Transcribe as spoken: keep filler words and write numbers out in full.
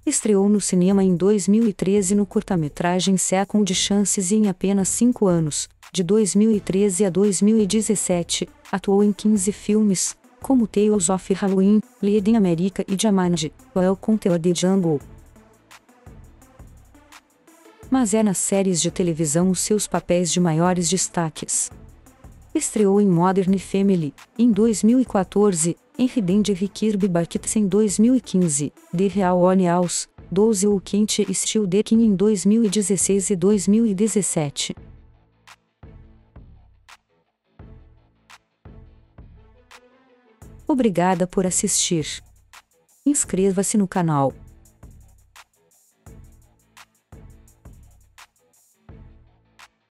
Estreou no cinema em dois mil e treze no curta-metragem Second Chances e em apenas cinco anos, de dois mil e treze a dois mil e dezessete, atuou em quinze filmes, como Tales of Halloween, Leading America e Jumanji, Welcome to the Jungle. Mas é nas séries de televisão os seus papéis de maiores destaques. Estreou em Modern Family, em dois mil e quatorze, em Hidden Kirby Buckets em dois mil e quinze, The Real Onions, doze o Quente e Still the King em dois mil e dezesseis e dois mil e dezessete. Obrigada por assistir. Inscreva-se no canal.